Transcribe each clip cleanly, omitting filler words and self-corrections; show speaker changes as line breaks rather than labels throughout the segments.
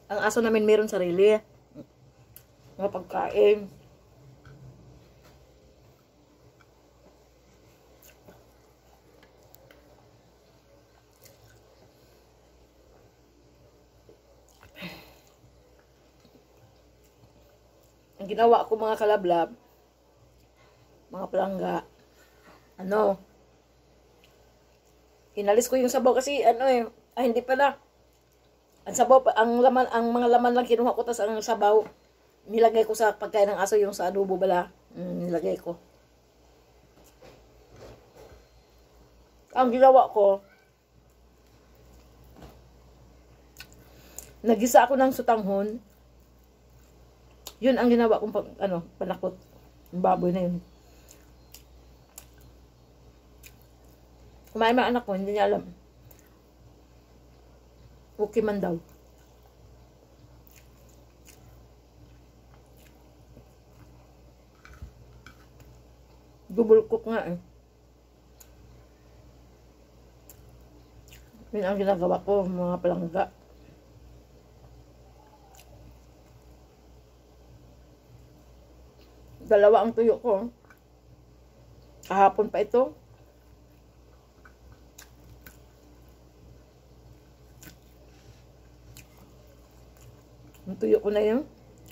Ang aso namin meron sarili. Mga pagkain. Ang ginawa ko mga kalablab, mga palangga, inalis ko yung sabaw kasi hindi pala. Ang sabaw, ang mga laman lang kinuha ko, tas ang sabaw, nilagay ko sa pagkain ng aso, yung sa adobo bala. Nilagay ko. Ang ginawa ko, nagisa ako ng sutanghon. Yun ang ginawa kong panakot. Yung baboy na yun. Kumain mga anak ko, hindi niya alam. Okay man daw. Double cook nga eh. Yun ang ginagawa ko, mga palangga. Dalawa ang tuyo ko. Kahapon pa ito. Ang tuyo ko na yun.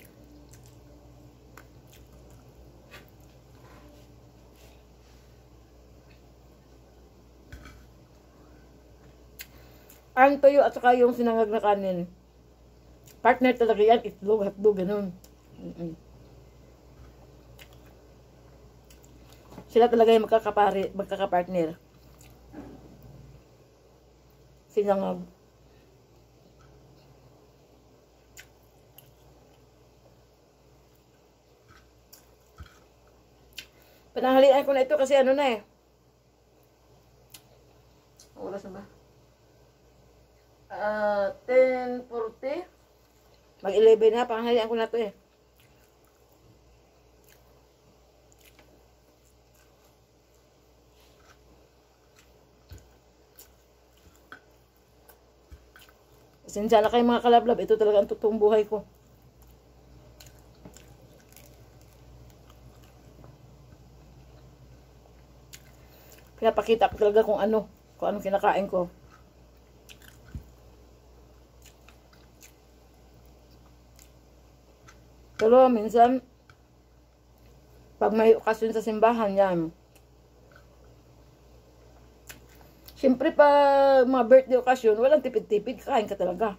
Ang tuyo at saka yung sinangag na kanin. Partner talaga yan. Itlog, hotdog, ganun. Sila talaga yung magkakapartner. Sinangag. Pananghalian ko na ito kasi na eh. Oras na ba? 10:40. Mag-11 na. Pananghalian ko na ito eh. Pasensya na kayo mga kalablab. Ito talaga ang totoong buhay ko. Pinapakita ko talaga kung anong kinakain ko. Pero minsan, pag may okasyon sa simbahan, yan. Siyempre, pag mga birthday okasyon, walang tipid-tipid, kain ka talaga.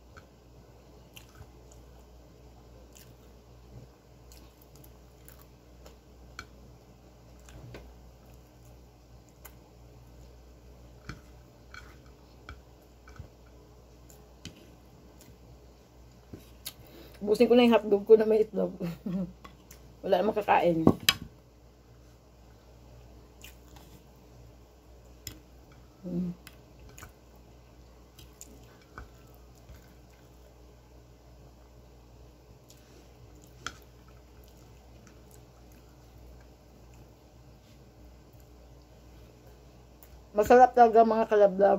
Busin ko na yung hotdog ko na may itlog. Wala namang kakain. Masarap talaga mga kalablab.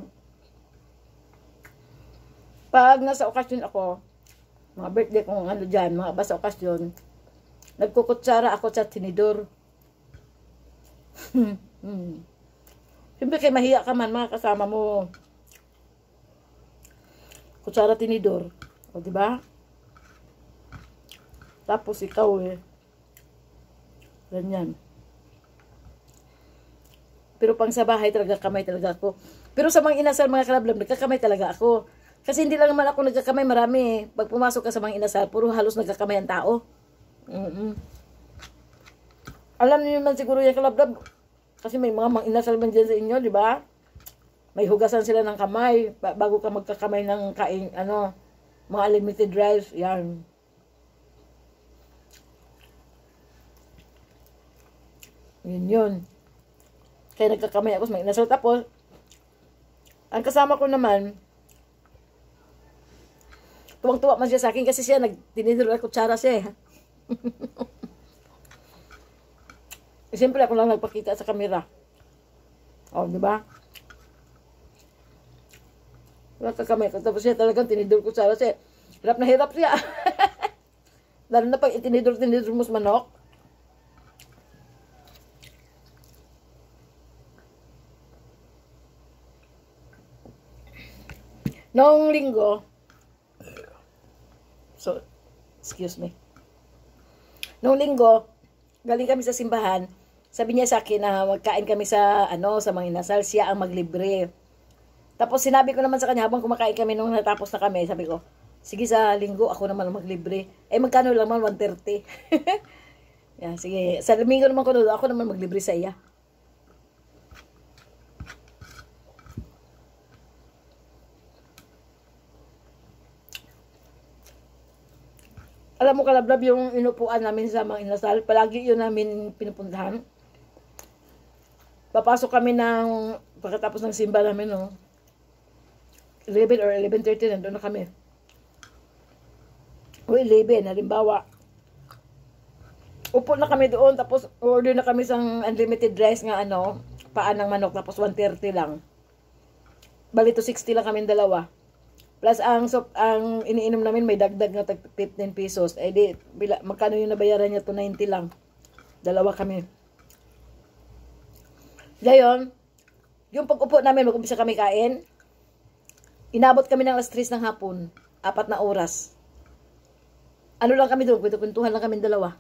Pag nasa okasyon ako, mga birthday kong dyan, mga basta okasyon, nagkukutsara ako sa tinidor. Siyempre kay mahiya ka man, mga kasama mo. Kutsara tinidor. O, diba? Tapos ikaw ganyan. Pero pang sa bahay talaga kamay talaga ako. Pero sa mga inasal, mga kalablab, nagkakamay talaga ako. Kasi hindi lang naman ako nagkakamay, marami. Pag pumasok ka sa mga inasal, puro halos nagkakamay ang tao. Alam niyo naman siguro yung kalablab. Kasi may mga inasal man dyan sa inyo, di ba? May hugasan sila ng kamay bago ka magkakamay ng kain, mga limited rice, yan. Yun. Kaya nagkakamay ako sa mga inasal. Tapos, ang kasama ko naman, tuwang-tuwa man siya sa akin kasi siya nagtinidor at kutsara siya. Siyempre ako lang nagpakita sa kamera. O, di ba? Wala ka kamay. Tapos siya talagang tinidor kutsara siya. Hirap na hirap siya. Lalo na pag itinidor-tinidor mo sa manok. Noong linggo, excuse me. Noong linggo, galing kami sa simbahan. Sabi niya sa akin na magkain kami sa sa mga inasal, siya ang maglibre. Tapos sinabi ko naman sa kanya habang kumakain kami nung natapos na kami, sabi ko, sige sa linggo ako naman ang maglibre. Magkano lang man 130. Yeah, sige, sa linggo naman ako naman maglibre sa iya. Alam mo kalablab yung inupuan namin sa mga inasal, palagi yun namin pinupuntahan. Papasok kami pagkatapos ng simba namin, 11 or 11:30 nandun na kami. O 11, halimbawa. Upo na kami doon, tapos order na kami sang unlimited rice nga paan ng manok, tapos 130 lang. Bali to 60 lang kami dalawa. Plus ang iniinom namin may dagdag na 15 pesos. Magkano yung nabayaran niya to 90 lang. Dalawa kami. Ngayon, yung pag-upo namin, mag-umpisa kami kain. Inabot kami ng alas 3 ng hapon. 4 na oras. Ano lang kami doon? Kwentuhan lang kami dalawa.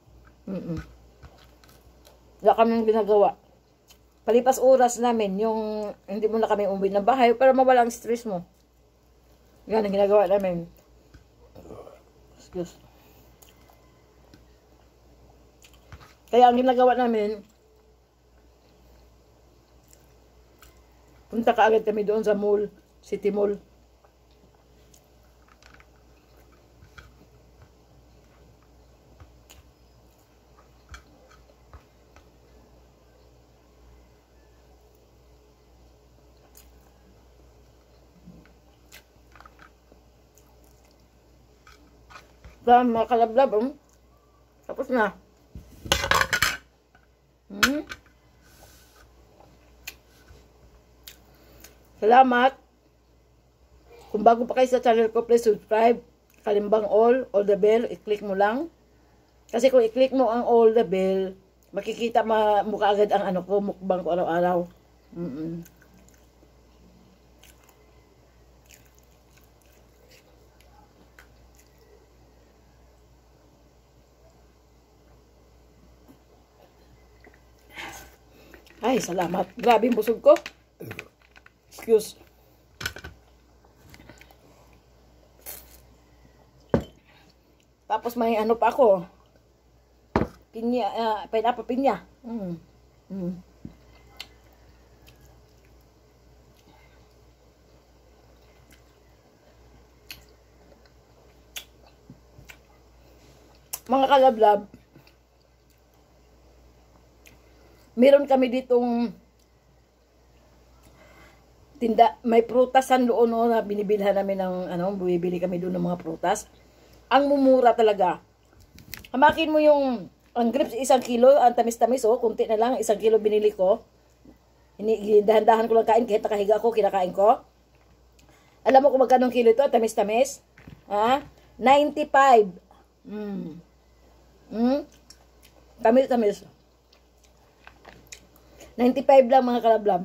Wala kami ginagawa. Palipas oras namin, yung hindi mo na kami umuwi ng bahay para mawala ang stress mo. Yan ang ginagawa namin. Excuse. Kaya ang ginagawa namin, punta ka agad kami doon sa mall, City Mall. Mga kalablab, tapos na. Salamat. Kung bago pa kayo sa channel ko, please subscribe. Kalimbang all the bell, i-click mo lang. Kasi kung i-click mo ang all the bell, makikita mukha agad ang mukbang ko araw-araw. Ay, salamat. Grabe yung busog ko. Excuse. Tapos may pa ako. Pinya, pineapple pinya. Mga kalablab, meron kami ditong tinda, may prutasan doon na binibilhan namin ng bumibili kami doon ng mga prutas. Ang mumura talaga. Hamakin mo yung ang grapes 1 kilo, ang tamis-tamis kunti na lang, 1 kilo binili ko. Dahan-dahan ko lang kain kahit nakahiga ako, kinakain ko. Alam mo kung magkano kilo ito, tamis-tamis? 95. Tamis-tamis. 95 lang mga kalablab.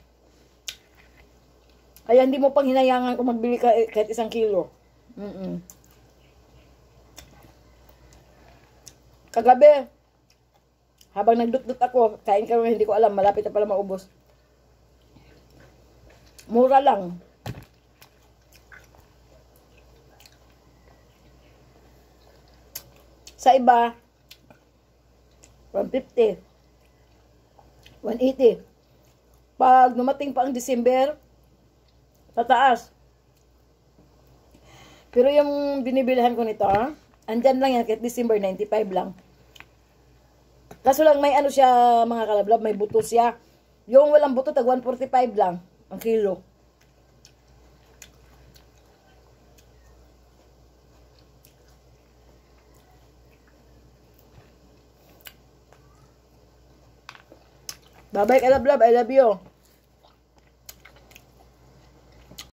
Kaya hindi mo pang hinayangan kung magbili ka kahit 1 kilo. Kagabi, habang nagdut-dut ako, kain kami, hindi ko alam, malapit na pala maubos. Mura lang. Sa iba, 150. 180. Pag dumating pa ang December, tataas. Pero yung binibilihan ko nito, andyan lang yan, kahit December, 95 lang. Kaso lang may siya, mga kalablab, may buto siya. Yung walang buto, tag 145 lang ang kilo. Bye-bye kalablab, I love you.